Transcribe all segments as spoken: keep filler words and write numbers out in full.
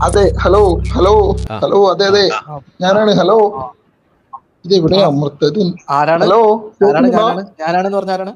അതെ, hello hello ആ hello, അതെ ആ അതെ, ഞാനാണ്. ഹലോ, ഇത് ആ എവിടെയാ അമൃത്തത്? ആരാണ് ഹലോ, ആരാണ് കേൾക്കുന്നുണ്ടോ? ഞാനാണ് ഞാനാണെന്ന് പറഞ്ഞ ആരാണ്?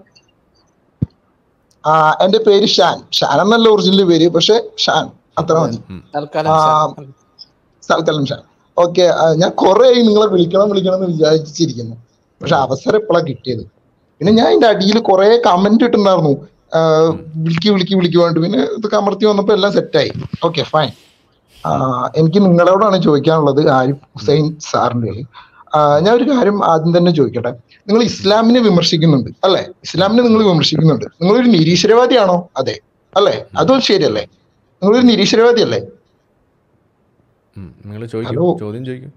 ആ, എന്റെ പേര് ഷാൻ. ഷാൻ എന്നല്ല ഒറിജിനൽ പേര്, പക്ഷെ ഷാൻ അത്ര അതെ, മതി. ഉം. തൽക്കാലം ആ, ഷാൻ. സൽക്കലം ഷാൻ. ഓക്കെ. ഞാൻ കുറെ ആയി നിങ്ങളെ വിളിക്കണം വിളിക്കണം എന്ന് വിചാരിച്ചിരിക്കുന്നു, പക്ഷെ ഉം. അവസരം എപ്പോഴാണ് കിട്ടിയത്. പിന്നെ ഉം. ഞാൻ അതിന്റെ അടിയിൽ കുറെ കമന്റ് ഇട്ടുണ്ടായിരുന്നു, ഉം. വിളിക്ക് വിളിക്ക് വിളിക്ക് വേണ്ടി. പിന്നെ ഇത് കമർത്തി വന്നപ്പോ എല്ലാം സെറ്റായി. Okay, fine. ഉം. എനിക്ക് നിങ്ങളോടാണ് ചോദിക്കാനുള്ളത്, ആരിഫ് ഉം. ഹുസൈൻ സാറിന്റെ. ഉം. ഞാൻ ഒരു കാര്യം ആദ്യം തന്നെ ചോദിക്കട്ടെ. നിങ്ങൾ ഉം. ഇസ്ലാമിനെ വിമർശിക്കുന്നുണ്ട് അല്ലെ? ഉം. ഇസ്ലാമിനെ നിങ്ങൾ ഉം. വിമർശിക്കുന്നുണ്ട്. നിങ്ങളൊരു നിരീശ്വരവാദിയാണോ? അതെ അല്ലെ? ഉം. അതും ശരിയല്ലേ? നിങ്ങളൊരു ഉം. നിരീശ്വരവാദിയല്ലേ? ഉം. നിങ്ങൾ ചോദിക്കൂ, ഹലോ, ചോദ്യം ചോദിക്കൂ.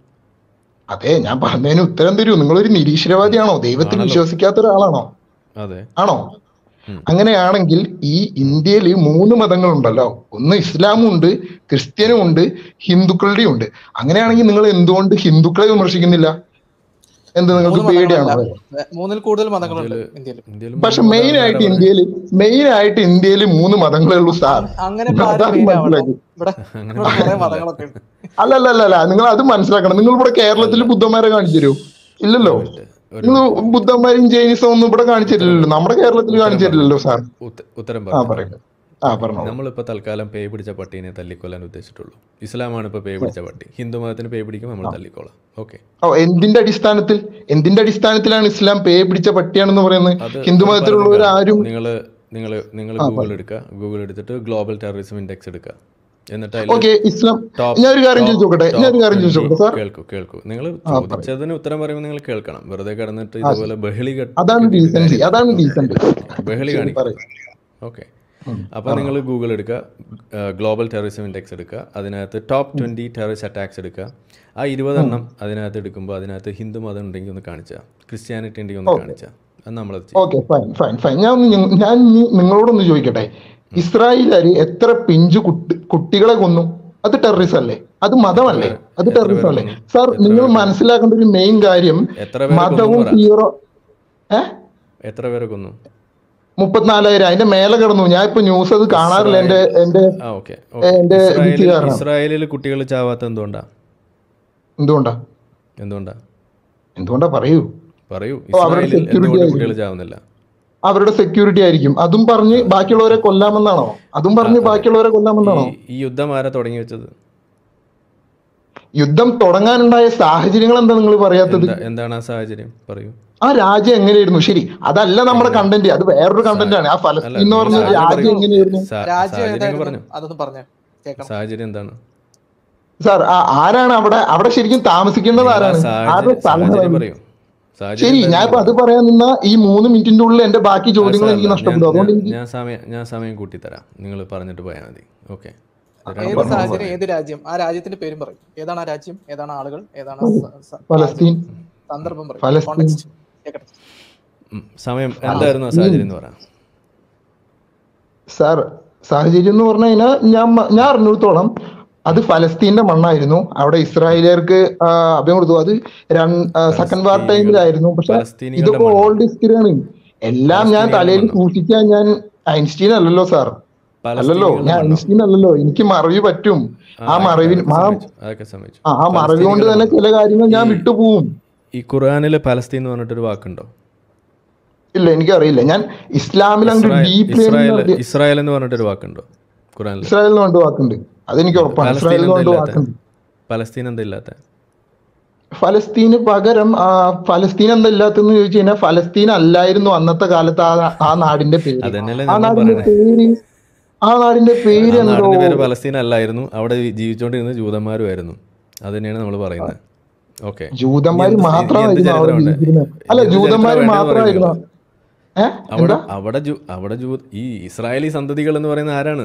അതെ, ഞാൻ പറഞ്ഞതിന് ഉത്തരം തരൂ. നിങ്ങളൊരു ഉം. നിരീശ്വരവാദിയാണോ? ദൈവത്തിൽ ആണല്ലോ. വിശ്വസിക്കാത്ത ഒരാളാണോ? അതെ. ആണോ? ഉം. അങ്ങനെയാണെങ്കിൽ ഈ ഉം. ഇന്ത്യയിൽ മൂന്ന് മതങ്ങളുണ്ടല്ലോ. ഒന്ന് ഇസ്ലാമും ഉണ്ട്, ക്രിസ്ത്യനും ഉം. ഉണ്ട്, ഹിന്ദുക്കളുടെയും ഉണ്ട്. ഉം. അങ്ങനെയാണെങ്കിൽ നിങ്ങൾ എന്തുകൊണ്ട് ഹിന്ദുക്കളെ വിമർശിക്കുന്നില്ല? എന്ത്, നിങ്ങൾക്ക് മൂന്ന് മതങ്ങളല്ല, പേടിയാണോ? വേ- മൂന്നിൽ കൂടുതൽ മതങ്ങളുണ്ട് ഇന്ത്യയില് ഇന്ത്യയിൽ. ഇന്ത്യയിൽ പക്ഷെ മൂന്ന് മെയിൻ മതമാണെന്ന് ആരാ ആയിട്ട് പറഞ്ഞേ? ഇന്ത്യയിൽ മെയിൻ ആയിട്ട് ഇന്ത്യയിൽ മൂന്ന് മതങ്ങളേ ഉള്ളൂ സാർ. അങ്ങനെ ഇപ്പൊ ആരും അതാണ് മെയിൻ ആവണ്ട. മനസ്സിലാക്കി. ഇവിടെ അങ്ങനെ ഇവിടെ കുറെ മെയിനൊന്നുമല്ല. മതങ്ങളൊക്കെ ഉണ്ട്. അല്ല അല്ല അല്ല അല്ല, നിങ്ങൾ അത് മനസ്സിലാക്കണം. നിങ്ങൾ ഇവിടെ കേരളത്തിൽ അല്ല, ബുദ്ധന്മാരെ കാണിച്ചു തരൂ? ഒരു ഇല്ലല്ലോ. മിനിറ്റ്, ഒരു നിങ്ങൾ മിനിറ്റ്, ഒരു മിനിറ്റ്. ബുദ്ധന്മാരും ജൈനിസം ഒന്നും ഇവിടെ കാണിച്ചു ഉത്തരം തരില്ലല്ലോ. പറഞ്ഞു, നമ്മുടെ കേരളത്തിൽ ഉത്തരം കാണിച്ചു തരില്ലല്ലോ പറഞ്ഞുതരാം, സാർ. ഉത്ത- ഉത്തരം ആ, പറഞ്ഞുതരാം. പറയുന്നത്. ആ, ഓക്കെ, പറഞ്ഞോളൂ. നമ്മളിപ്പോൾ തൽക്കാലം പേ പിടിച്ച പട്ടീനെ തല്ലിക്കൊല്ലാൻ ഉദ്ദേശിച്ചിട്ടുള്ളൂ. ഇസ്ലാമാണ് ഇപ്പോൾ പേ പിടിച്ച പട്ടി. ഹിന്ദു മതത്തിന് പേ പിടിക്കും, നമ്മൾ ആ. തല്ലിക്കോളാം. ഓക്കെ, ഓ, എന്തിന്റെ അടിസ്ഥാനത്തിൽ എന്തിന്റെ അടിസ്ഥാനത്തിലാണ് ഇസ്ലാം പേ പിടിച്ച പട്ടിയാണെന്ന് പറയുന്നത്? അത് ഹിന്ദു അത് പലതും മതത്തിലുള്ളവർ കാണും. ആരും. നിങ്ങൾ നിങ്ങൾ നിങ്ങൾ ആ, ഗൂഗിൾ പറയും. എടുക്കുക. ഗൂഗിൾ എടുത്തിട്ട് ഗ്ലോബൽ ടെററിസം ഇൻഡെക്സ് എടുക്കുക. എന്നിട്ട് അതിൽ ഓക്കെ, ഇസ്ലാം. ടോപ്പ് ഞാൻ ഒരു കാര്യം ടോപ്പ് ചോദിച്ചോട്ടെ ഞാൻ ടോപ്പ് ഒരു കാര്യം ട്വൻറ്റി ചോദിച്ചോട്ടെ സാർ? കേൾക്കൂ, കേൾക്കൂ. നിങ്ങൾ ആ, പറയും. ചോദിച്ചതിന് ഉത്തരം പറയുമ്പോൾ നിങ്ങൾ കേൾക്കണം. വെറുതെ കിടന്നിട്ട് ആ, ഇതുപോലെ ബഹളി കെട്ട് അതാണ് കെട്ടിയിട്ട് ഡീസൻസി, കാര്യമില്ല. അതാണ് ഓക്കെ, ഡീസന്റ്. ഓക്കെ, ബഹളി ശരി, കാണിക്കരുത്. പറയും. ഓക്കെ, ഉം, അപ്പോൾ ആ, നിങ്ങൾ ഗൂഗിൾ എടുക്കുക, ഗ്ലോബൽ ടെററിസം ഇൻഡെക്സ് എടുക്കുക, അതിനകത്ത് ടോപ്പ് ഉം, ട്വൻറ്റി ടെററിസ്റ്റ് അറ്റാക്സ് എടുക്കുക. ആ ഉം. ഇരുപതെണ്ണം അതിനകത്ത് എടുക്കുമ്പോൾ അതിനകത്ത് ഹിന്ദു മതം ഉണ്ടെങ്കിൽ ഒന്ന് കാണിച്ചാൽ, ക്രിസ്ത്യാനിറ്റി ഉണ്ടെങ്കിൽ ഒന്ന് ഓക്കെ കാണിച്ചാൽ, അത് നമ്മളത് ചെയ്യും. Okay, fine fine fine. ഞാൻ ഒന്ന് ഞ- ഞാൻ ഇനി നിങ്ങളോടൊന്ന് ചോദിക്കട്ടെ. ഉം. ഇസ്രായേലുകാര് എത്ര പിഞ്ചു കുട്ടി കുട്ടികളെ കൊന്നു? അത് ടെററിസം അല്ലേ? അത് എത്ര മതമല്ലേ? പേര് അത് എത്ര ടെററിസം പേരെ അല്ലേ? കൊന്നു? സാർ, എത്ര നിങ്ങൾ പേരെ കൊന്നു? മനസ്സിലാക്കേണ്ട ഒരു മെയിൻ കാര്യം, എത്ര പേരെ കൊന്നു എന്ന് മതവും പറ. ഹീറോ. ഏ എത്ര പേരെ കൊന്നു? മുപ്പത്തിനാലായിരം. അതിന്റെ മേലെ കിടന്നു. ഞാൻ ഇപ്പൊ ന്യൂസ് അത് കാണാറില്ല. എന്റെ ഇസ്രായേൽ എന്റെ ആ ഓക്കെ ഓക്കെ എന്റെ ബിസി ഇസ്രായേലിൽ കാരണം. ഇസ്രായേലിൽ കുട്ടികൾ ചാവാത്ത എന്തുകൊണ്ടാ? എന്തുകൊണ്ടാ എന്തുകൊണ്ടാ എന്തുകൊണ്ടാ പറയൂ? പറയൂ. ഓ, അവരുടെ ഇസ്രായേലിൽ സെക്യൂരിറ്റി എന്തുകൊണ്ട് ആയിരിക്കും. കുട്ടികൾ ചാവുന്നില്ല? അവരുടെ സെക്യൂരിറ്റി ആയിരിക്കും. അതും പറഞ്ഞ് ആ ബാക്കിയുള്ളവരെ കൊല്ലാമെന്നാണോ? അതും ആ പറഞ്ഞ് അതെ. ബാക്കിയുള്ളവരെ ഈ കൊല്ലാമെന്നാണോ? ഈ യുദ്ധം ആരാ തുടങ്ങി വെച്ചത്? യുദ്ധം തുടങ്ങാനുണ്ടായ സാഹചര്യങ്ങൾ എന്താ നിങ്ങൾ പറയാത്തത്? എന്താ എന്താണ് ആ സാഹചര്യം? പറയൂ. ആ രാജ്യം എങ്ങനെയായിരുന്നു? ശരി, അതല്ല നമ്മുടെ എങ്ങനെ കണ്ടന്റ്, അത് വേറൊരു സാ കണ്ടന്റ് ആണ്. ആ അല്ല, ഫലസ്തീൻ എന്ന് നിങ്ങൾ പറഞ്ഞ സാഹചര്യം രാജ്യം പറയൂ. എങ്ങനെയായിരുന്നു? സാ രാജ്യം സാഹചര്യം അങ്ങ് ഏതായിരുന്നു പറഞ്ഞു. അതൊന്ന് പറഞ്ഞേ, കേൾക്കണം. സാഹചര്യം എന്താണ്? സാർ, ആ ആരാണ് അവിടെ അവിടെ ശരിക്കും താമസിക്കേണ്ടത്? നിങ്ങൾ ആ ആരാണ്? ആരുടെ സാഹചര്യം സാഹചര്യം സ്ഥലങ്ങളാണ്? പറയൂ. സാഹചര്യം ശരി, എന്തായിരുന്നു ഞാനിപ്പോ എന്ന് അത് പറ. പറയാൻ നിന്ന ഈ മൂന്ന് മിനിറ്റിന്റെ ഉള്ളിൽ എന്റെ ബാക്കി അത് ചോദ്യങ്ങൾ സാരമില്ല, എനിക്ക് ഞാൻ നഷ്ടപ്പെടും. ഞാൻ അതുകൊണ്ട് എനിക്ക് ഞാൻ സമയം ഞാൻ സമയം കൂട്ടിത്തരാം. നിങ്ങൾ പറഞ്ഞിട്ട് പോയാൽ മതി. ഓക്കെ, ആ, രണ്ട് ഏത് പറഞ്ഞോളൂ മിനിറ്റ് സാഹചര്യം, പറയും. സമയം. ഏത് രാജ്യം, ആ രാജ്യത്തിന്റെ പേരും പറയും. ഏതാണ് ആ രാജ്യം, ഏതാണ് ആളുകൾ, ഏതാണ് സ- സ- ഫലസ്തീൻ. സാഹചര്യം, സന്ദർഭം പറയും, ഫലസ്തീൻ. കോണ്ടെക്സ്റ്റ് കേൾക്കട്ടെ. ഉം, സമയം എന്തായിരുന്നു ആ ഫലസ്തീൻ. സാഹചര്യം എന്ന് പറ. സാർ, സാഹചര്യം എന്ന് പറഞ്ഞു കഴിഞ്ഞാൽ ഞാൻ മ- ഞാൻ അറിഞ്ഞിടത്തോളം അത് ഉം. ഫലസ്തീന്റെ മണ്ണായിരുന്നു. അവിടെ ഉം. ഇസ്രായേലിയർക്ക് ആ, അഭയം കൊടുത്തു. അത് സെക്കൻഡ് വാർ പലസ്തീനികൾ ടൈമിലായിരുന്നു. പക്ഷെ പലസ്തീനികളുടെ ഇതൊക്കെ മണ്ണോ? ഓൾഡ് ഹിസ്റ്ററിയാണ്. എല്ലാം ഞാൻ പലസ്തീനികളുടെ തലയിൽ മണ്ണോ? സൂക്ഷിക്കാൻ ഞാൻ ഐൻസ്റ്റീൻ അല്ലല്ലോ സാർ. അല്ലല്ലോ, പലസ്തീനികളുടെ ഞാൻ മണ്ണോ? ഐൻസ്റ്റീൻ അല്ലല്ലോ. എനിക്ക് മറവി പറ്റും. ആ ആ ആയിക്കോട്ടെ, മറവിൽ അതൊക്കെ ആ സമ്മതിച്ചു, അതൊക്കെ സമ്മതിച്ചു. ആ ആ മറവി കൊണ്ട് പലസ്തീനികളുടെ തന്നെ മണ്ണോ? ചില കാര്യങ്ങൾ ഈ ഞാൻ വിട്ടുപോകും. ഈ ഖുർആനിൽ പലസ്തീൻ എന്ന് പറഞ്ഞിട്ടൊരു വാക്കുണ്ടോ? ഇല്ല, എനിക്കറിയില്ല. ഞാൻ ഇസ്ലാമിൽ അങ്ങോട്ട് ഇസ്രായേൽ ഡീപ്ലി ഇസ്രായേൽ ഇസ്രായേൽ എന്ന് പറഞ്ഞിട്ടൊരു വാക്കുണ്ടോ ഖുർആനിൽ? ഇസ്രായേൽ എന്ന് പറഞ്ഞ വാക്കുണ്ട്. അതെനിക്ക് ഉണ്ട്. ഉറപ്പാണ്. പലസ്തീൻ ഇസ്രായേൽ എന്ന് എന്താ പറഞ്ഞ ഇല്ലാത്ത? വാക്കുണ്ട്. പലസ്തീൻ എന്താ ഇല്ലാത്ത? ഫലസ്തീന് പകരം ആ, ഫലസ്തീൻ എന്താ ഇല്ലാത്തെന്ന് ചോദിച്ചു കഴിഞ്ഞാൽ ഫലസ്തീൻ അല്ലായിരുന്നു അന്നത്തെ കാലത്ത് ആ ആ നാടിന്റെ പേര്. അതന്നെയല്ലേ ആ ഞങ്ങളും നാടിന്റെ പറയണേ. പേര് ആ നാടിന്റെ ആ പേര് എന്തോ. നാടിന്റെ പേര് പലസ്തീൻ അല്ലായിരുന്നു. അവിടെ ജീവിച്ചുകൊണ്ടിരുന്നത് ജൂതന്മാരുമായിരുന്നു. അത് തന്നെയാണ് നമ്മൾ പറയുന്നത്. ഓക്കെ, ഇനി ജൂതന്മാര് എന്ത് ഇനി എന്ത് മാത്രമായിരുന്നു അവിടെ ചരിത്രമുണ്ട്? ജീവിച്ചിരുന്നത്? ഇനി അല്ല, എന്ത് ചരിത്രം ജൂതന്മാര് വേണ്ടതെന്ന് പറയും നിങ്ങൾ. മാത്രമായിരുന്നു. ഏ അവിടെ എന്താ? അവിടെ ജൂ അവിടെ ജൂ ഈ ഇസ്രായേലി സന്തതികൾ എന്ന് പറയുന്നത് ആരാണ്?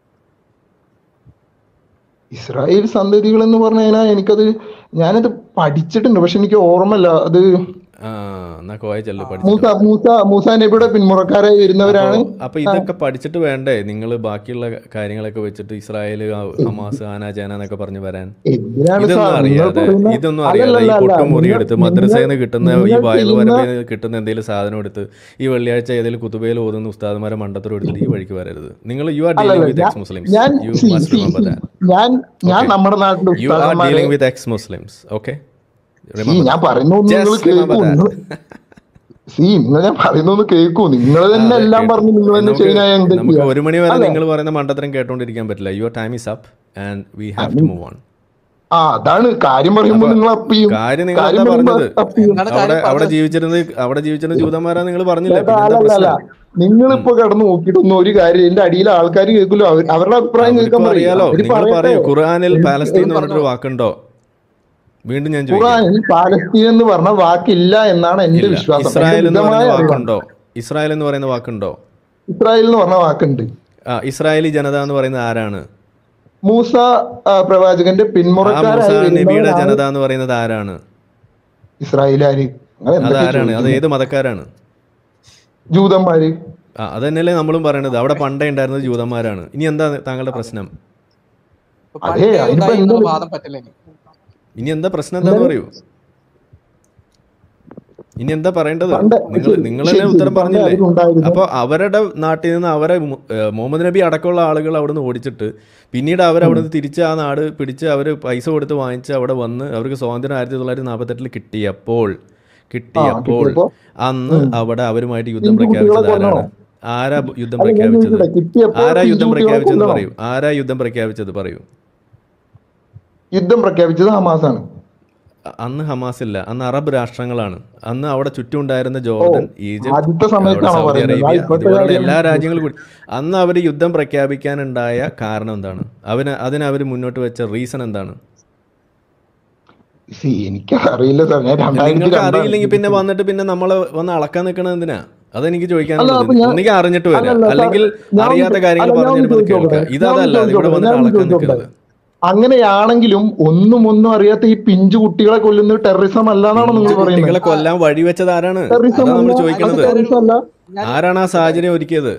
ഇസ്രായേൽ സന്തതികൾ എന്ന് പറഞ്ഞു കഴിഞ്ഞാൽ എനിക്കത് ഞാനത് പഠിച്ചിട്ടുണ്ട്, പക്ഷെ എനിക്ക് ഓർമ്മയില്ല. അത് ആ എന്നാ കോയ ചെല്ലു ആ. മൂസ പഠിച്ചിട്ട് മൂസ മൂസ നബിയുടെ പിന്മുറക്കാരായി അപ്പോ വരുന്നവരാണ്. അപ്പൊ ഇതൊക്കെ പഠിച്ചിട്ട് വേണ്ടേ നിങ്ങൾ ബാക്കിയുള്ള കാര്യങ്ങളൊക്കെ വെച്ചിട്ട് ഇസ്രായേൽ ഹമാസ് ആന ജാന എന്നൊക്കെ പറഞ്ഞു വരാൻ? എന്തിനാണ് ഇതൊന്നും സാർ നിങ്ങൾ അറിയാതെ പറയുന്ന ഇതൊന്നും അറിയാതെ ഈ അല്ലല്ല അല്ല പൊട്ടും മുറി നിങ്ങൾ എടുത്ത് നിങ്ങൾ മദ്രസയിൽ നിന്ന് കിട്ടുന്ന ഈ നിങ്ങൾ വയൽ ചെയ്യുന്ന വരമ്പിൽ നിന്ന് കിട്ടുന്ന എന്തെങ്കിലും സാധനം എടുത്ത് ഈ വെള്ളിയാഴ്ച ഏതെങ്കിലും കുത്തുബയിൽ ഓതുന്ന ഉസ്താദുമാരെ മണ്ടത്തരം എടുത്തിട്ട് ഈ വഴിക്ക് വരരുത്. നിങ്ങൾ യു ആർ അല്ലല്ല ഡീലിംഗ് വിത്ത് ഞാൻ എക്സ് മുസ്ലിംസ്, ഞാൻ you see must see remember see that. ഞാൻ ഞാൻ ഓക്കെ, നമ്മുടെ നാട്ടിലെ യു ആർ ഉസ്താദന്മാരെ dealing with ex Muslims. Okay, see remember ഞാൻ ദാറ്റ്, പറയുന്ന ഒന്ന് നിങ്ങൾ ജസ്റ്റ് റിമെമ്പർ കേൾക്കൂ. നിങ്ങൾ ദാറ്റ്. സി നിങ്ങൾ ഞാൻ പറയുന്ന ഒന്ന് കേൾക്കൂ. നിങ്ങൾ ആ തന്നെ അതെ എല്ലാം കേട്ടു. പറഞ്ഞ് നിങ്ങൾ തന്നെ നമുക്ക് ചെയ്യാൻ എന്താ നമുക്ക് ചെയ്യാ? ഒരു മണി വരെ അല്ലെ നിങ്ങൾ പറയുന്ന മണ്ടത്തരം കേട്ടോണ്ടിരിക്കാൻ പറ്റില്ല. Your time is up and we uh have to നി- മൂവ് ഓൺ. ആ, അതാണ് കാര്യം പറയുമ്പോ അപ്പൊ നിങ്ങൾ അപ്പ് ചെയ്യും, കാര്യം നിങ്ങൾ കാര്യം എന്താ പറയുമ്പോ പറഞ്ഞത്? അപ്പ് ചെയ്യും. എന്താണ് അവിടെ കാര്യം അവിടെ പറഞ്ഞത്? ജീവിച്ചിരുന്നത് അവിടെ ജീവിച്ചിരുന്ന ജൂതന്മാരാ നിങ്ങൾ പറഞ്ഞില്ലേ? ചേട്ടാ പിന്നെന്താ അല്ലല്ല അല്ല പ്രശ്നം? ഉം. നിങ്ങളിപ്പോ കിടന്ന് നോക്കിയിട്ടൊന്നും ഒരു കാര്യം എന്റെ അടിയിൽ ആൾക്കാർ കേൾക്കുമല്ലോ. അവർ അവരുടെ അഭിപ്രായം കേൾക്കാൻ അവർക്കും പറയും, അറിയാലോ. അവര് നിങ്ങൾ പറയട്ടെ. പറയൂ, ഖുർആനിൽ എനിക്ക് പാലസ്തീൻ എന്ന് പറഞ്ഞോ. പറഞ്ഞിട്ടൊരു വാക്കുണ്ടോ? വീണ്ടും ഞാൻ ചോദിക്കുകയാണ്. ഖുറാനിൽ പാലസ്തീൻ എന്ന് പറഞ്ഞ വാക്കില്ല എന്നാണ് എന്റെ ഇല്ല. വിശ്വാസം, എന്റെ ഇസ്രായേൽ എന്ന് മിതമായ പറയുന്ന അറിവാണ്. വാക്കുണ്ടോ? ഇസ്രായേൽ എന്ന് പറയുന്ന വാക്കുണ്ടോ? ഇസ്രായേൽ എന്ന് പറഞ്ഞ വാക്കുണ്ട്. ആ, ഇസ്രായേലി ജനത എന്ന് പറയുന്നത് ആരാണ്? മൂസ ആ, പ്രവാചകന്റെ ആ മൂസ പിന്മുറക്കാരായി നബിയുടെ വരുന്നവരാണ് ജനത എന്ന് പറയുന്നത് ആരാണ്? ഇസ്രായേലാര്. അങ്ങനെ എന്തൊക്കെ അതാരാണ്? അത് ചോദിക്കുന്നത്? ഏത് മതക്കാരാണ്? ജൂതന്മാര്. ആ അത് തന്നെയല്ലേ നമ്മളും പറയണത്. അവിടെ പണ്ടേ ഉണ്ടായിരുന്നത് ജൂതന്മാരാണ്. ഇനി എന്താ താങ്കളുടെ പ്രശ്നം? ഇപ്പൊ അതെ, പണ്ടേ അതിനിപ്പോ ഉണ്ടായി എന്താ എന്നുള്ള വാദം പറ്റില്ല ഇനി. ഇനി എന്താ പ്രശ്നം എന്താന്ന് എന്താണ് പറയൂ. ഇനി എന്താ പറയേണ്ടത്? പണ്ട് നിങ്ങൾ ശരി നിങ്ങൾ ശരി തന്നെ ശരി ഉത്തരം പണ്ട് പറഞ്ഞില്ലേ? അതിലുണ്ടായിരുന്നു. അപ്പോൾ അവരുടെ നാട്ടിൽ നിന്ന് അവരെ മു- ഏഹ് മുഹമ്മദ് നബി അടക്കമുള്ള ആളുകൾ അവിടുന്ന് ഓടിച്ചിട്ട് പിന്നീട് അവർ ഉം. അവിടുന്ന് തിരിച്ച് ആ നാട് പിടിച്ച് അവർ പൈസ കൊടുത്ത് വാങ്ങിച്ച് അവിടെ വന്ന് അവർക്ക് സ്വാതന്ത്ര്യം ആയിരത്തി തൊള്ളായിരത്തി നാൽപ്പത്തെട്ടിൽ കിട്ടിയപ്പോൾ ആ കിട്ടിയപ്പോൾ കിട്ടിയപ്പോ അന്ന് ഉം. അവിടെ അവരുമായിട്ട് യുദ്ധം പിഞ്ചു കുട്ടികളെ പ്രഖ്യാപിച്ചത് കൊന്നോ? ആരാണ്? ആരാ ബ- യുദ്ധം അല്ല ഞാൻ പ്രഖ്യാപിച്ചത്? ചോദിക്കട്ടെ, കിട്ടിയപ്പോൾ ആരാ പിഞ്ചു യുദ്ധം കുട്ടികളെ പ്രഖ്യാപിച്ചതെന്ന് കൊന്നോ? പറയൂ. ആരാ യുദ്ധം പ്രഖ്യാപിച്ചത് പറയൂ. യുദ്ധം പ്രഖ്യാപിച്ചത് ഹമാസാണ്. അ- അന്ന് ഹമാസ് ഇല്ല, അന്ന് അറബ് രാഷ്ട്രങ്ങളാണ്. അന്ന് അവിടെ ചുറ്റും ഉണ്ടായിരുന്ന ഓ, ജോർഡൻ, ഈജിപ്ത്, ആദ്യത്തെ അവിടെ സമയത്താണോ സൗദി പറയുന്നത്? ആ അറേബ്യ, ഇപ്പോഴത്തെ ഇതുപോലുള്ള കാര്യം എല്ലാ രാജ്യങ്ങളും കൂടി അന്ന് അവർ യുദ്ധം പ്രഖ്യാപിക്കാനുണ്ടായ കാരണം എന്താണ്? അവന് അതിന് അവർ മുന്നോട്ട് വെച്ച റീസൺ എന്താണ്? സി എനിക്ക് അറിയില്ല സാർ, ഞാൻ രണ്ടായിരത്തി നിങ്ങൾക്ക് രണ്ടാണ് അറിയില്ലെങ്കിൽ പിന്നെ ജനിച്ചത്. വന്നിട്ട് പിന്നെ നമ്മളെ വന്ന് അളക്കാൻ നിൽക്കണത് എന്തിനാ? അതെനിക്ക് അല്ല ചോദിക്കാനുള്ളത്. അപ്പൊ ഞാൻ ഒന്നുകിൽ അറിഞ്ഞിട്ട് വരിക, അല്ലല്ല സാർ, അല്ലെങ്കിൽ ഞാൻ ഒന്ന് അറിയാത്ത ചോ- കാര്യങ്ങൾ അല്ല ഞാൻ പറഞ്ഞു ഒന്ന് തരുമ്പോൾ ചോദിച്ചോട്ടെ, കേൾക്കുക. ഞാൻ ഒന്ന് ഇതല്ല, ഇവിടെ ചോദിച്ചോട്ടെ, വന്നിട്ട് ഞാൻ ഒന്ന് അളക്കാൻ ചോദിച്ചോട്ടെ. നിൽക്കരുത്. അങ്ങനെയാണെങ്കിലും ഒന്നും ഒന്നും അറിയാത്ത ഈ പിഞ്ചു കുട്ടികളെ കൊല്ലുന്നത് ടെററിസം അല്ല എന്നാണോ നിങ്ങൾ പിഞ്ചു പറയുന്നത്? കുട്ടികളെ കൊല്ലാൻ വഴിവെച്ചത് ആരാണ്? ടെററിസം അതാ അല്ല, നമ്മൾ അത് ചോദിക്കുന്നത്. ടെററിസം അല്ല ഞാൻ ആരാണ് ആ ചോദിക്കട്ടെ? സാഹചര്യം ഒരുക്കിയത്?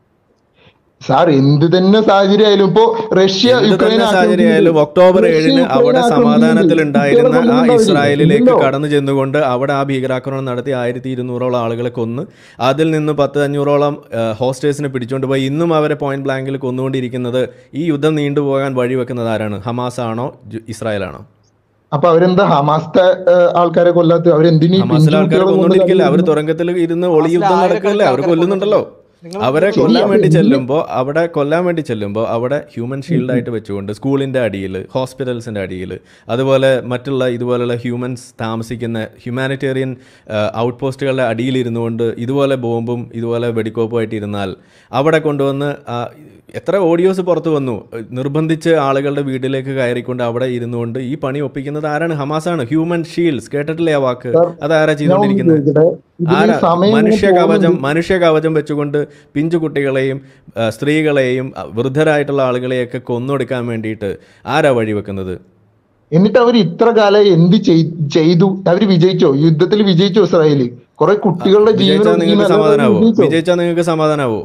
സാർ. എന്ത് തന്നെ സാഹചര്യം ആയാലും ഇപ്പോ റഷ്യ എന്ത് യുക്രൈൻ തന്നെ സാഹചര്യം ആക്രമിക്കുന്നുണ്ട്, ആയാലും ഒക്ടോബർ റഷ്യ ഏഴിന് യുക്രൈൻ അവിടെ ആക്രമിക്കുന്നുണ്ട്, സമാധാനത്തിൽ കുട്ടികളെ ഉണ്ടായിരുന്ന ആ കൊല്ലുന്നുണ്ടാവില്ലേ? ഇസ്രായേലിലേക്ക് ഇല്ലല്ലോ. കടന്നു ചെന്നുകൊണ്ട് അവിടെ ആ ഭീകരാക്രമണം നടത്തി ആയിരത്തി ഇരുന്നൂറോളം ആളുകളെ കൊന്ന് അതിൽ നിന്ന് പത്ത് അഞ്ഞൂറോളം ഹോസ്റ്റേഴ്സിനെ പിടിച്ചുകൊണ്ട് പോയി ഇന്നും അവരെ പോയിന്റ് ബ്ലാങ്കിൽ കൊന്നുകൊണ്ടിരിക്കുന്നത്. ഈ യുദ്ധം നീണ്ടുപോകാൻ വഴിവെക്കുന്നത് ആരാണ്? ഹമാസ് ആണോ ഇസ്രായേലാണോ? അപ്പൊ അവരെന്താ ഹമാസത്തെ ഏഹ്, ആൾക്കാരെ കൊല്ലാത്ത? അവരെന്തിനീ ഹമാസിലെ പിഞ്ചു ആൾക്കാർ കുട്ടികളെ കൊണ്ട് കൊന്നുകൊണ്ടിരിക്കില്ല. അവർ കളിക്കുന്നു? തുറങ്കത്തിൽ ഇരുന്ന് ഒളി ഹമാസിലെ യുദ്ധം നടക്കുകയല്ലേ, ആയിരക്കണക്കിന് അവർ ആൾക്കാരെ കൊല്ലുന്നുണ്ടല്ലോ. കൊന്നിട്ടുണ്ട്. നിങ്ങൾ അവരെ ശരി, കൊല്ലാൻ അപ്പൊ വേണ്ടി എന്തിന് ചെല്ലുമ്പോൾ അവിടെ കൊല്ലാൻ വേണ്ടി ചെല്ലുമ്പോൾ അവിടെ ഹ്യൂമൻ ഷീൽഡായിട്ട് വെച്ചുകൊണ്ട് സ്കൂളിൻ്റെ അടിയിൽ, ഹോസ്പിറ്റൽസിൻ്റെ അടിയിൽ, അതുപോലെ മറ്റുള്ള ഇതുപോലുള്ള ഹ്യൂമൻസ് താമസിക്കുന്ന ഹ്യൂമാനിറ്റേറിയൻ ഔട്ട് പോസ്റ്റുകളുടെ അടിയിലിരുന്നു കൊണ്ട് ഇതുപോലെ ബോംബും ഇതുപോലെ വെടിക്കോപ്പുമായിട്ട് ഇരുന്നാൽ അവിടെ കൊണ്ടുവന്ന് ആ, എത്ര ഓഡിയോസ് പുറത്തു വന്നു. നിർബന്ധിച്ച് ആളുകളുടെ വീട്ടിലേക്ക് കയറിക്കൊണ്ട് അവിടെ ഇരുന്നുകൊണ്ട് ഈ പണി ഒപ്പിക്കുന്നത് ആരാണ്? ഹമാസാണ്. ഹ്യൂമൻ ഷീൽഡ്സ് കേട്ടിട്ടില്ലേ ആ വാക്ക്? സാർ, അതാരാ ഞാൻ ഒന്ന് ചെയ്തുകൊണ്ടിരിക്കുന്നത്? ചോദിക്കട്ടെ, ഇതിന് ആരാ? സമയം ഇങ്ങനെ മനുഷ്യ കവചം പോകുന്നുണ്ട്. മനുഷ്യ കവചം വെച്ചുകൊണ്ട് പിഞ്ചു കുട്ടികളെയും ആ, സ്ത്രീകളെയും ആ, വൃദ്ധരായിട്ടുള്ള ആളുകളെയൊക്കെ കൊന്നൊടുക്കാൻ വേണ്ടിയിട്ട് ആരാ വഴിവെക്കുന്നത്? എന്നിട്ട് അവർ ഇത്ര കാലം എന്ത് ചെയ്- ചെയ്തു? അവർ വിജയിച്ചോ? യുദ്ധത്തിൽ വിജയിച്ചോ ഇസ്രായേല്? കുറെ കുട്ടികളുടെ ജീവൻ വിജയിച്ചാൽ നിങ്ങൾക്ക് ഒടുക്കിയെന്നല്ലാതെ അവർ സമാധാനാവോ? വിജയിച്ചോ? വിജയിച്ചാൽ നിങ്ങൾക്ക് സമാധാനാവോ?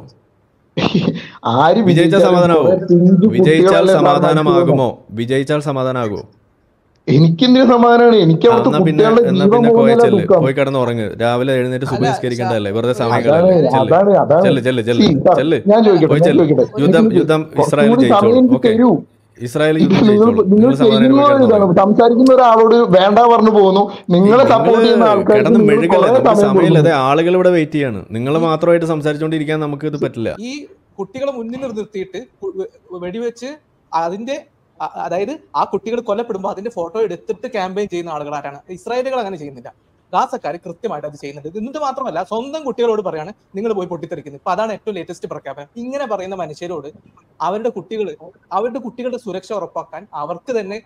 ആര് വിജയിച്ചാൽ വിജയിച്ചാലും സമാധാനാവോ? കുറെ പിഞ്ചു വിജയിച്ചാൽ കുട്ടികളല്ലേ സാർ മരിച്ചു പോകുന്നത്? സമാധാനമാകുമോ? വിജയിച്ചാൽ സമാധാനാകുമോ? എനിക്കെന്തിനു സമാധാനമാണ്? എനിക്ക് ആ, അവിടുത്തെ എന്നാ പിന്നെ കുട്ടികളുടെ എന്നാ ജീവൻ പിന്നെ കോയ പോകുന്നതിലെ ചെല്ല്, ദുഃഖം. പോയി കിടന്ന് ഉറങ്ങ്. രാവിലെ എഴുന്നേറ്റ് സുബഹി അല്ല നിസ്കരിക്കേണ്ടതല്ലേ, വെറുതെ സമയം അതാണ് കളയല്ലേ. ചെല്ല് അതാണ് അതാണ് ചെല്ല് ചെല്ല് ചെല്ല് See, സാർ, ചെല്ല് ഞാൻ ചോദിക്കട്ടെ പോയി ഞാൻ ചെല്ല്. ചോദിക്കട്ടെ യുദ്ധം എനിക്ക് യുദ്ധം ഇസ്രായേൽ കുറച്ചുകൂടി സമയം ജയിച്ചോളും. എനിക്ക് ഓക്കെ, തരൂ. ഇസ്രായേൽ ഇത് യുദ്ധം നിങ്ങൾ ജയിച്ചോളും. നിങ്ങൾ നിങ്ങൾ സമാധാനം ചെയ്യുന്ന പോയി ഒരു കിടന്ന് ഇതാണ്. ഉറങ്ങ്. സംസാരിക്കുന്ന ഒരാളോട് വേണ്ട പറഞ്ഞു പോകുന്നു. നിങ്ങളെ നിങ്ങൾ സപ്പോർട്ട് ചെയ്യുന്ന ആൾക്കാർക്ക് കിടന്ന് നിങ്ങൾ മെഴുകല്ലേ, കുറെ നമുക്ക് സമയം സമയമില്ല. കൊടുക്കുന്നു. അതെ, ആളുകൾ ഇവിടെ വെയിറ്റ് ചെയ്യാണ്. നിങ്ങൾ ഈ മാത്രമായിട്ട് സംസാരിച്ചുകൊണ്ടിരിക്കാൻ നമുക്ക് ഇത് പറ്റില്ല. ഈ കുട്ടികളെ മുന്നിൽ നിർത്തിയിട്ട് കു- വെ- വെടിവെച്ച് അതിന്റെ അ- അതായത് ആ കുട്ടികൾ കൊല്ലപ്പെടുമ്പോൾ അതിന്റെ ഫോട്ടോ എടുത്തിട്ട് ക്യാമ്പയിൻ ചെയ്യുന്ന ആളുകൾ ആരാണ്? ഇസ്രായേലുകൾ അങ്ങനെ ചെയ്യുന്നില്ല. ഗാസക്കാർ കൃത്യമായിട്ട് അത് ചെയ്യുന്നുണ്ട്. എന്നിട്ട് മാത്രമല്ല, സ്വന്തം കുട്ടികളോട് പറയാണ് നിങ്ങൾ പോയി പൊട്ടിത്തെറിക്കുന്നത്. ഇപ്പൊ അതാണ് ഏറ്റവും ലേറ്റസ്റ്റ് പ്രഖ്യാപനം. ഇങ്ങനെ പറയുന്ന മനുഷ്യരോട് അവരുടെ കുട്ടികൾ അവരുടെ കുട്ടികളുടെ സുരക്ഷ ഉറപ്പാക്കാൻ അവർക്ക് തന്നെ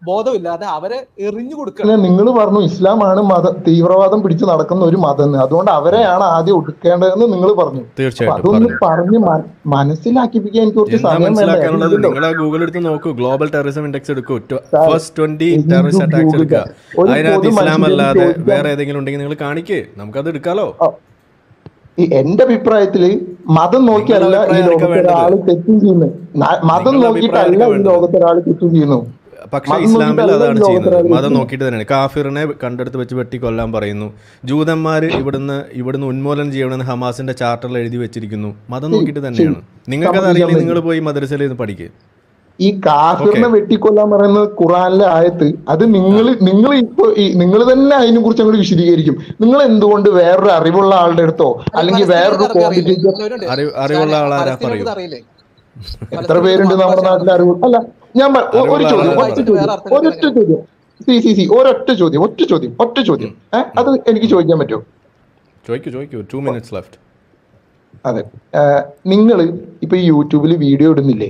ബോധമില്ലാതെ അവരെ എറിഞ്ഞു കൊടുക്കണം. നിങ്ങൾ പറഞ്ഞു ഇസ്ലാമാണ് മത തീവ്രവാദം പിടിച്ച് നടക്കുന്ന ഒരു മതം എന്ന്, അതുകൊണ്ട് അവരെയാണ് ആദ്യം ഒടുക്കേണ്ടതെന്ന് നിങ്ങൾ പറഞ്ഞു. അതൊന്ന് പറഞ്ഞ് മനസ്സിലാക്കിപ്പിക്കാൻ എനിക്ക് കുറച്ച് സമയം മനസ്സിലാക്കാനുള്ളത് നിങ്ങൾ ഗൂഗിൾ എടുത്ത് നോക്കൂ, ഗ്ലോബൽ ടെററിസം ഇൻഡെക്സ് എടുക്കൂ, ഫസ്റ്റ് ട്വന്റി ടെററിസ്റ്റ് അറ്റാക്സ് എടുക്കുക, അതിനകത്ത് ഇസ്ലാം അല്ലാതെ വേറെ ഏതെങ്കിലും ഉണ്ടെങ്കിൽ നിങ്ങൾ കാണിക്കേ, നമുക്കത് എടുക്കാലോ. എന്റെ അഭിപ്രായത്തില് മതം നോക്കിയല്ല ഈ ലോകത്തെ ഒരാള് തെറ്റും ചെയ്യുന്നു, മതം നോക്കിയിട്ടല്ല ഈ ലോകത്തെ ഒരാൾ തെറ്റും ചെയ്യുന്നു. പക്ഷെ ഇസ്ലാമിൽ അതാണ് ചെയ്യുന്നത്, മതം നോക്കിയിട്ട് തന്നെയാണ്. കാഫിറിനെ കണ്ടെടുത്ത് വെച്ച് വെട്ടി കൊല്ലാൻ പറയുന്നു, ജൂതന്മാര് ഇവിടുന്ന് ഇവിടുന്ന് ഉന്മൂലനം ചെയ്യണമെന്ന് ഹമാസിന്റെ ചാർട്ടറിൽ എഴുതി വെച്ചിരിക്കുന്നു, മതം നോക്കിയിട്ട് തന്നെയാണ്. നിങ്ങൾക്കത് അറിയില്ല, നിങ്ങൾ പോയി മദ്രസയിൽ നിന്ന് പഠിക്കുക. ഈ കാഫിറിനെ വെട്ടിക്കൊല്ലാൻ പറയുന്നത് ഖുറാനിലെ ആയത്ത്, അത് നിങ്ങൾ നിങ്ങൾ ഇപ്പൊ നിങ്ങൾ തന്നെ അതിനെ കുറിച്ച് അങ്ങോട്ട് വിശദീകരിക്കും. നിങ്ങൾ എന്തുകൊണ്ട് വേറൊരു അറിവുള്ള ആളുടെ അടുത്തോ അല്ലെങ്കിൽ വേറൊരു അറിവുള്ള ആളാരാ പറയൂ, എത്ര പേരുണ്ട് നമ്മുടെ നാട്ടിൽ അറിവ്? അല്ല ഞാൻ ഒരു ചോദ്യം ഒറ്റ ചോദ്യം ഒരൊറ്റ ചോദ്യം സി സി സി ഒരൊറ്റ ചോദ്യം ഒറ്റ ചോദ്യം ഒറ്റ ചോദ്യം ഏഹ് അത് എനിക്ക് ചോദിക്കാൻ പറ്റുമോ? ചോദിക്കൂ ചോദിക്കൂ ടു മിനിറ്റ്സ് ലെഫ്റ്റ്. അതെ, നിങ്ങൾ ഇപ്പൊ ഈ യൂട്യൂബിൽ വീഡിയോ ഇടുന്നില്ലേ,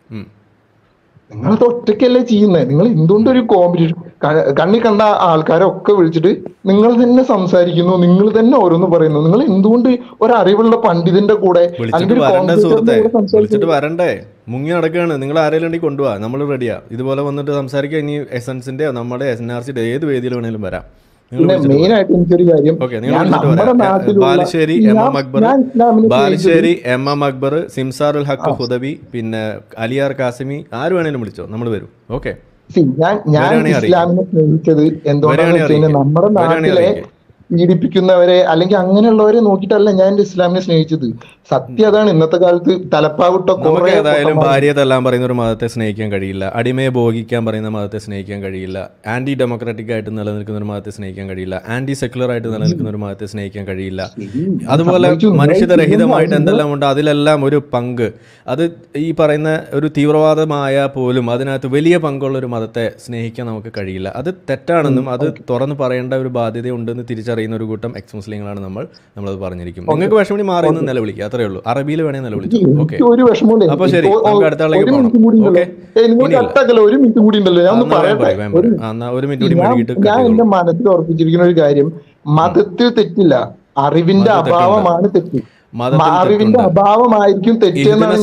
നിങ്ങളത് ഒറ്റയ്ക്കല്ലേ ചെയ്യുന്നത്. നിങ്ങൾ എന്തുകൊണ്ട് ഒരു കോമ്പറ്റീഷൻ കണ്ണി കണ്ട ആൾക്കാരൊക്കെ വിളിച്ചിട്ട് നിങ്ങൾ തന്നെ സംസാരിക്കുന്നു, നിങ്ങൾ തന്നെ ഓരോന്ന് പറയുന്നു. നിങ്ങൾ എന്തുകൊണ്ട് ഒരറിവുള്ള പണ്ഡിതന്റെ കൂടെ വിളിച്ചിട്ട് വരണ്ടേ? മുങ്ങി നടക്കുകയാണ്. നിങ്ങൾ ആരെങ്കിലും ഉണ്ടെങ്കിൽ കൊണ്ടുപോവാ, നമ്മൾ റെഡിയാ. ഇതുപോലെ വന്നിട്ട് സംസാരിക്കുക. ഇനി എസൻസിന്റെ നമ്മുടെ എസ് എൻ ആർ സിയുടെ ഏത് വേദിയിൽ വേണേലും വരാം. മെയിൻ ആയിട്ട് എനിക്കൊരു കാര്യം, Balussery M M Akbar Balussery M M Akbar Simsarul Haq Hudawi പിന്നെ അലിയാർ കാസിമി ആര് വേണേലും വിളിച്ചോ, നമ്മൾ വരും. ഓക്കെ, ഞാൻ ഇസ്ലാമിനെ സ്നേഹിച്ചത് എന്തുകൊണ്ടാണെന്ന് വെച്ച് കഴിഞ്ഞാൽ നമ്മുടെ നാട്ടിലെ പീഡിപ്പിക്കുന്നവരെ അല്ലെങ്കിൽ അങ്ങനെയുള്ളവരെ നോക്കിയിട്ടല്ല ഞാൻ എന്റെ ഇസ്ലാമിനെ സ്നേഹിച്ചത്. സത്യം അതാണ്. ഇന്നത്തെ കാലത്ത് തലപ്പാവിട്ട നമുക്ക് ഏതായാലും ഭാര്യയെ തല്ലാൻ പറയുന്ന ഒരു മതത്തെ സ്നേഹിക്കാൻ കഴിയില്ല, അടിമയെ ഭോഗിക്കാൻ പറയുന്ന മതത്തെ സ്നേഹിക്കാൻ കഴിയില്ല, ആന്റി ഡെമോക്രാറ്റിക് ആയിട്ട് നിലനിൽക്കുന്ന ഒരു മതത്തെ സ്നേഹിക്കാൻ കഴിയില്ല, ആന്റി സെക്യുലർ ആയിട്ട് നിലനിൽക്കുന്ന ഒരു മതത്തെ സ്നേഹിക്കാൻ കഴിയില്ല. അതുപോലെ മനുഷ്യരഹിതമായിട്ട് എന്തെല്ലാം ഉണ്ട് അതിലെല്ലാം ഒരു പങ്ക്, അത് ഈ പറയുന്ന ഒരു തീവ്രവാദമായ പോലും അതിനകത്ത് വലിയ പങ്കുള്ള ഒരു മതത്തെ സ്നേഹിക്കാൻ നമുക്ക് കഴിയില്ല. അത് തെറ്റാണെന്നും അത് തുറന്ന് പറയേണ്ട ഒരു ബാധ്യതയുണ്ടെന്ന് തിരിച്ചറിയുന്ന ഒരു കൂട്ടം എക്സ് മുസ്ലിങ്ങളാണ് നമ്മൾ നമ്മളത് പറഞ്ഞിരിക്കും. നിങ്ങൾക്ക് വിഷമണി മാറി നിന്ന് നിലവിളിക്കുക, അത്രേ ഉള്ളൂ. അറബിയിൽ വേണേ നിലവിളിച്ചു. ഓക്കെ, അപ്പൊ ശരി, നമുക്ക് അടുത്ത ആളേക്ക് പോകണം. ഓക്കെ, ഒരു മിനിറ്റ് കൂടി ഉണ്ടല്ലോ, ഞാൻ ഒരു മിനിറ്റ് കൂടി മേടിക്കിട്ട് ഞാൻ എന്റെ മനസ്സിൽ ഉറപ്പിച്ചിരിക്കുന്ന ഒരു കാര്യം, മതത്തിൽ തെറ്റില്ല, അറിവിന്റെ അഭാവമാണ് തെറ്റ്. അറിവിന്റെ അഭാവമായിരിക്കും തെറ്റെന്നാണ്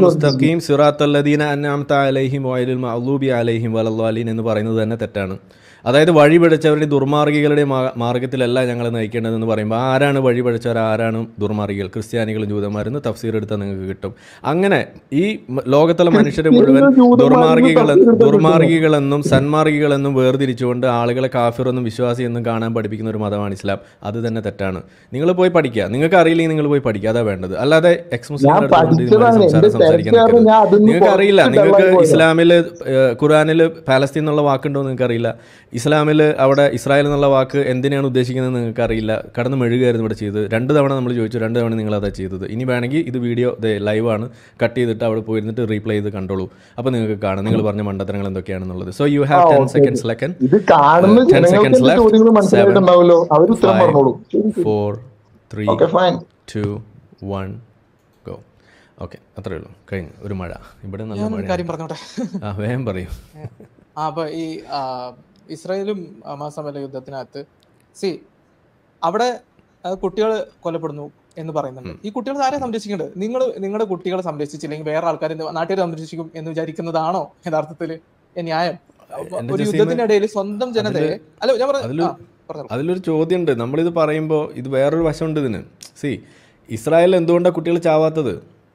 ഞാൻ എന്ന് പറയുന്നത് തന്നെ തെറ്റാണ്. അതായത് വഴി പിഴച്ചവരുടെ ദുർമാർഗികളുടെ മാർഗത്തിലല്ല ഞങ്ങൾ നയിക്കേണ്ടതെന്ന് പറയുമ്പോൾ ആരാണ് വഴി പിഴച്ചവർ, ആരാണ് ദുർമാർഗികൾ? ക്രിസ്ത്യാനികളും ജൂതന്മാരെന്ന് തഫ്സീർ എടുത്താൽ നിങ്ങൾക്ക് കിട്ടും. അങ്ങനെ ഈ ലോകത്തുള്ള മനുഷ്യരെ മുഴുവൻ ദുർമാർഗികളെ ദുർമാർഗികളെന്നും സന്മാർഗികളെന്നും വേർതിരിച്ചുകൊണ്ട് ആളുകളെ കാഫിറെന്നും വിശ്വാസി എന്നും കാണാൻ പഠിപ്പിക്കുന്ന ഒരു മതമാണ് ഇസ്ലാം. അത് തന്നെ തെറ്റാണ്. നിങ്ങൾ പോയി പഠിക്കുക, നിങ്ങൾക്ക് അറിയില്ലെങ്കിൽ നിങ്ങൾ പോയി പഠിക്കുക, അതാ വേണ്ടത്. അല്ലാതെ എക്സ് മുസ്ലിം സംസാരം സംസാരിക്കാൻ നിങ്ങൾക്ക് അറിയില്ല. നിങ്ങൾക്ക് ഇസ്ലാമിൽ ഖുർആനിൽ പാലസ്തീൻ എന്നുള്ള വാക്കുണ്ടോ എന്ന് നിങ്ങൾക്ക് അറിയില്ല. ഇസ്ലാമിൽ അവിടെ ഇസ്രായേൽ എന്നുള്ള വാക്ക് എന്തിനാണ് ഉദ്ദേശിക്കുന്നത് നിങ്ങൾക്ക് അറിയില്ല. കടന്ന് മെഴുകുകയായിരുന്നു ഇവിടെ ചെയ്തത്. രണ്ട് തവണ നമ്മൾ ചോദിച്ചു, രണ്ട് തവണ നിങ്ങൾ അതാ ചെയ്തത്. ഇനി വേണമെങ്കിൽ ഇത് വീഡിയോ ലൈവാണ്, കട്ട് ചെയ്തിട്ട് അവിടെ പോയിരുന്നിട്ട് റീപ്ലൈ ചെയ്ത് കണ്ടോളൂ. അപ്പോൾ നിങ്ങൾക്ക് കാണാം നിങ്ങൾ പറഞ്ഞ മണ്ടത്തരങ്ങൾ എന്തൊക്കെയാണെന്നുള്ളത്. So you have ten seconds ലെക്കൻ ten seconds left. Seven five four three two one go. Okay, അത്രേ ഉള്ളൂ, കഴിഞ്ഞു. ഒരു മഴ ഇവിടെ നല്ല മഴ. കാര്യം പറഞ്ഞോട്ടെ, ആ വേഗം പറയൂ. അപ്പൊ ഈ ഇസ്രായേലും ഹമാസും തമ്മിലുള്ള യുദ്ധത്തിനകത്ത് സി അവിടെ കുട്ടികൾ കൊല്ലപ്പെടുന്നു എന്ന് പറയുന്നുണ്ട്. ഈ കുട്ടികൾ ആരെ സംരക്ഷിക്കേണ്ടത്? നിങ്ങൾ നിങ്ങളുടെ കുട്ടികളെ സംരക്ഷിച്ചില്ലെങ്കിൽ വേറെ ആൾക്കാർ നാട്ടുകാരെ സംരക്ഷിക്കും എന്ന് വിചാരിക്കുന്നതാണോ യഥാർത്ഥത്തിൽ ന്യായം? ഒരു യുദ്ധത്തിന്റെ ഇടയിൽ സ്വന്തം ജനതയെ അല്ല ഞാൻ പറഞ്ഞു. അതിലൊരു ചോദ്യമുണ്ട്. നമ്മളിത് പറയുമ്പോൾ ഇത് വേറൊരു വശമുണ്ട് ഇതിന്. സി ഇസ്രായേലിൽ എന്തുകൊണ്ടാണ് കുട്ടികൾ ചാവാത്തത്?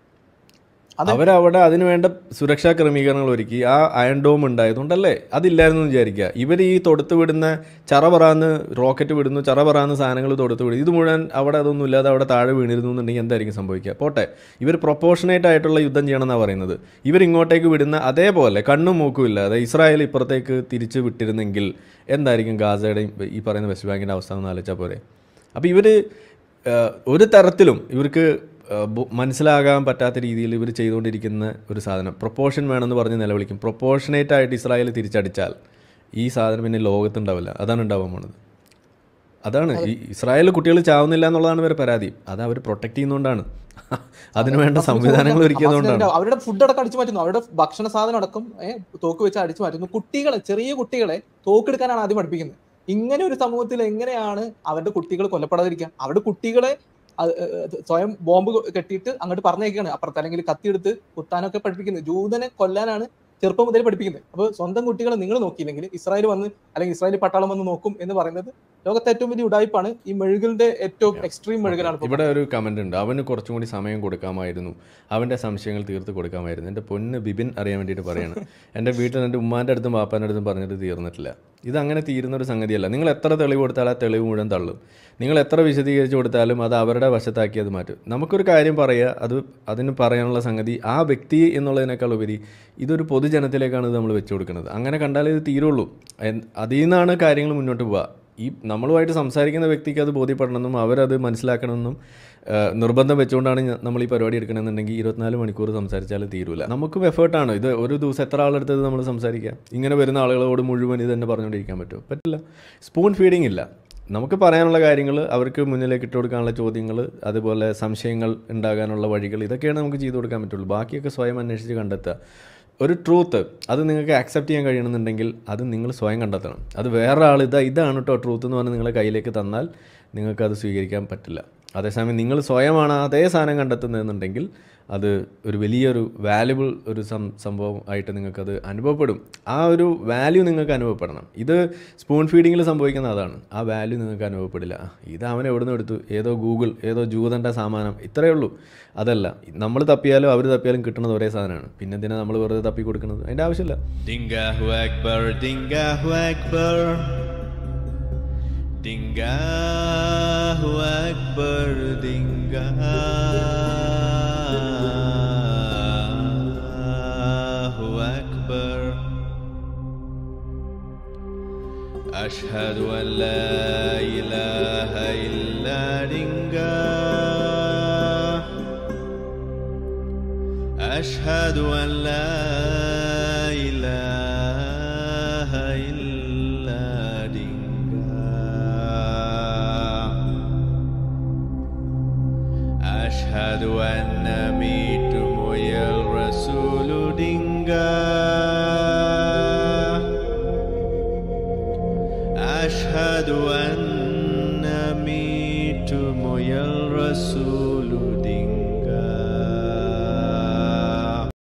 അവരവിടെ അതിന് വേണ്ട സുരക്ഷാ ക്രമീകരണങ്ങൾ ഒരുക്കി. ആ അയൺ ഡോം ഉണ്ടായതുകൊണ്ടല്ലേ? അതില്ലായിരുന്നു വിചാരിക്കുക. ഇവർ ഈ തൊടുത്ത് വിടുന്ന ചറപറാന്ന് റോക്കറ്റ് വിടുന്നു, ചറപറാന്ന് സാധനങ്ങൾ തൊടുത്ത് വിടുന്നു. ഇത് മുഴുവൻ അവിടെ അതൊന്നും ഇല്ലാതെ അവിടെ താഴെ വീണിരുന്നു എന്നുണ്ടെങ്കിൽ എന്തായിരിക്കും സംഭവിക്കുക? പോട്ടെ, ഇവർ പ്രൊപ്പോർഷനേറ്റ് ആയിട്ടുള്ള യുദ്ധം ചെയ്യണമെന്നാണ് പറയുന്നത്. ഇവരിങ്ങോട്ടേക്ക് വിടുന്ന അതേപോലെ കണ്ണും മൂക്കും ഇല്ലാതെ ഇസ്രായേൽ ഇപ്പുറത്തേക്ക് തിരിച്ച് വിട്ടിരുന്നെങ്കിൽ എന്തായിരിക്കും ഗാസയുടെയും ഈ പറയുന്ന വെസ്റ്റ് ബാങ്കിൻ്റെ അവസ്ഥ എന്ന് ആലോചിച്ചാൽ പോരെ? അപ്പോൾ ഇവർ ഒരു തരത്തിലും ഇവർക്ക് മനസ്സിലാകാൻ പറ്റാത്ത രീതിയിൽ ഇവർ ചെയ്തുകൊണ്ടിരിക്കുന്ന ഒരു സാധനം പ്രൊപ്പോർഷൻ വേണമെന്ന് പറഞ്ഞ് നിലവിളിക്കും. പ്രൊപ്പോർഷനേറ്റ് ആയിട്ട് ഇസ്രായേൽ തിരിച്ചടിച്ചാൽ ഈ സാധനം പിന്നെ ലോകത്തുണ്ടാവില്ല. അതാണ് ഉണ്ടാവാൻ പോണത്. അതാണ് ഈ ഇസ്രായേലിൽ കുട്ടികൾ ചാവുന്നില്ല എന്നുള്ളതാണ് ഇവരുടെ പരാതി. അത് അവർ പ്രൊട്ടക്ട് ചെയ്യുന്നതുകൊണ്ടാണ്, അതിനുവേണ്ട സംവിധാനങ്ങൾ ഒരുക്കിയതുകൊണ്ടാണ്. അവരുടെ ഫുഡ് അടക്കം അടിച്ചു മാറ്റുന്നു, അവരുടെ ഭക്ഷണ സാധനം അടക്കം തോക്ക് വെച്ച് അടിച്ചു മാറ്റുന്നു. കുട്ടികളെ, ചെറിയ കുട്ടികളെ തോക്കെടുക്കാനാണ് ആദ്യം പഠിപ്പിക്കുന്നത്. ഇങ്ങനെ ഒരു സമൂഹത്തിൽ എങ്ങനെയാണ് അവരുടെ കുട്ടികൾ കൊല്ലപ്പെടാതിരിക്കുക? അവരുടെ കുട്ടികളെ സ്വയം ബോംബ് കെട്ടിയിട്ട് അങ്ങോട്ട് പറഞ്ഞേക്കാണ് അപ്പുറത്ത്, അല്ലെങ്കിൽ കത്തിയെടുത്ത് കുത്താനൊക്കെ പഠിപ്പിക്കുന്നത്. ജൂതനെ കൊല്ലാനാണ് ചെറുപ്പം മുതൽ പഠിപ്പിക്കുന്നത്. അപ്പോൾ സ്വന്തം കുട്ടികളെ നിങ്ങൾ നോക്കിയില്ലെങ്കിൽ ഇസ്രായേൽ വന്ന് അല്ലെങ്കിൽ ഇസ്രായേലി പട്ടാളം വന്ന് നോക്കും എന്ന് പറയുന്നത് ലോകത്തെ ഏറ്റവും വലിയ ഉടായ്പാണ്. ഈ മെഴുകലിന്റെ ഏറ്റവും എക്സ്ട്രീം മെഴുകലാണ്. ഇവിടെ ഒരു കമന്റ് ഉണ്ട്, അവന് കുറച്ചും കൂടി സമയം കൊടുക്കാമായിരുന്നു, അവന്റെ സംശയങ്ങൾ തീർത്ത് കൊടുക്കാമായിരുന്നു. എൻ്റെ പൊന്ന് ബിബിൻ അറിയാൻ വേണ്ടിയിട്ട് പറയാണ്, എൻ്റെ വീട്ടിൽ എൻ്റെ ഉമ്മാൻ്റെ അടുത്തും പാപ്പാൻ്റെ അടുത്തും പറഞ്ഞിട്ട് തീർന്നിട്ടില്ല. ഇതങ്ങനെ തീരുന്ന ഒരു സംഗതിയല്ല. നിങ്ങൾ എത്ര തെളിവ് കൊടുത്താലും ആ തെളിവ് മുഴുവൻ തള്ളും. നിങ്ങൾ എത്ര വിശദീകരിച്ച് കൊടുത്താലും അത് അവരുടെ വശത്താക്കി അത് മാറ്റും. നമുക്കൊരു കാര്യം പറയുക, അത് അതിന് പറയാനുള്ള സംഗതി ആ വ്യക്തി എന്നുള്ളതിനേക്കാൾ ഉപരി ഇതൊരു പൊതുജനത്തിലേക്കാണ് ഇത് നമ്മൾ വെച്ചു കൊടുക്കുന്നത്. അങ്ങനെ കണ്ടാലേ ഇത് തീരുള്ളൂ. അതിൽ നിന്നാണ് കാര്യങ്ങൾ മുന്നോട്ട് പോവുക. ഈ നമ്മളുമായിട്ട് സംസാരിക്കുന്ന വ്യക്തിക്ക് അത് ബോധ്യപ്പെടണമെന്നും അവരത് മനസ്സിലാക്കണമെന്നും നിർബന്ധം വെച്ചുകൊണ്ടാണ് നമ്മൾ ഈ പരിപാടി എടുക്കണമെന്നുണ്ടെങ്കിൽ ഇരുപത്തിനാല് മണിക്കൂർ സംസാരിച്ചാൽ തീരൂല. നമുക്കും എഫേർട്ടാണ് ഇത്. ഒരു ദിവസം എത്ര ആളെടുത്തത് നമ്മൾ സംസാരിക്കാം? ഇങ്ങനെ വരുന്ന ആളുകളോട് മുഴുവൻ ഇത് തന്നെ പറഞ്ഞുകൊണ്ടിരിക്കാൻ പറ്റുമോ? പറ്റില്ല. സ്പൂൺ ഫീഡിങ് ഇല്ല. നമുക്ക് പറയാനുള്ള കാര്യങ്ങൾ, അവർക്ക് മുന്നിലേക്ക് ഇട്ട് കൊടുക്കാനുള്ള ചോദ്യങ്ങൾ, അതുപോലെ സംശയങ്ങൾ ഉണ്ടാകാനുള്ള വഴികൾ, ഇതൊക്കെയാണ് നമുക്ക് ചെയ്തു കൊടുക്കാൻ പറ്റുള്ളൂ. ബാക്കിയൊക്കെ സ്വയം അന്വേഷിച്ച് കണ്ടെത്തുക. ഒരു ട്രൂത്ത് അത് നിങ്ങൾക്ക് ആക്സെപ്റ്റ് ചെയ്യാൻ കഴിയണമെന്നുണ്ടെങ്കിൽ അത് നിങ്ങൾ സ്വയം കണ്ടെത്തണം. അത് വേറെ ആൾ ഇതാ ഇതാണ് കേട്ടോ ട്രൂത്ത് എന്ന് പറഞ്ഞ് നിങ്ങളെ കയ്യിലേക്ക് തന്നാൽ നിങ്ങൾക്കത് സ്വീകരിക്കാൻ പറ്റില്ല. അതേസമയം നിങ്ങൾ സ്വയമാണ് അതേ സാധനം കണ്ടെത്തുന്നതെന്നുണ്ടെങ്കിൽ അത് ഒരു വലിയൊരു വാല്യുബിൾ ഒരു സംഭവം ആയിട്ട് നിങ്ങൾക്കത് അനുഭവപ്പെടും. ആ ഒരു വാല്യൂ നിങ്ങൾക്ക് അനുഭവപ്പെടണം. ഇത് സ്പൂൺ ഫീഡിങ്ങിൽ സംഭവിക്കുന്ന അതാണ്. ആ വാല്യൂ നിങ്ങൾക്ക് അനുഭവപ്പെടില്ല. ഇത് അവൻ എവിടെ നിന്ന് എടുത്തു, ഏതോ ഗൂഗിൾ, ഏതോ ജൂതൻ്റെ സാമാനം, ഇത്രയേ ഉള്ളൂ. അതല്ല, നമ്മൾ തപ്പിയാലും അവർ തപ്പിയാലും കിട്ടുന്നത് ഒരേ സാധനമാണ്. പിന്നെ എന്തിനാണ് നമ്മൾ വെറുതെ തപ്പി കൊടുക്കുന്നത്? അതിൻ്റെ ആവശ്യമില്ല. Dingahu Akbar, Dingahu Akbar, Dingahu Akbar, Dingahu Akbar. Ashhadu an la ilaha illa Dingahu. Ashhadu an la ilaha illa Dingahu. Ashhadu anna mitu moyal rasulu Dingahu. Ashhadu an